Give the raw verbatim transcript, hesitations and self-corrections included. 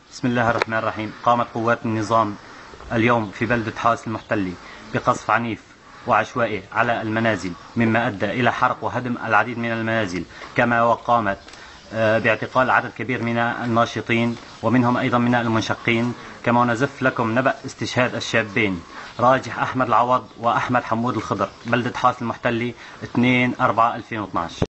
بسم الله الرحمن الرحيم. قامت قوات النظام اليوم في بلدة حاس المحتلة بقصف عنيف وعشوائي على المنازل، مما أدى إلى حرق وهدم العديد من المنازل، كما وقامت باعتقال عدد كبير من الناشطين ومنهم أيضا من المنشقين. كما نزف لكم نبأ استشهاد الشابين راجح أحمد العوض وأحمد حمود الخضر، بلدة حاس المحتلة اثنين أربعة ألفين واثناشر.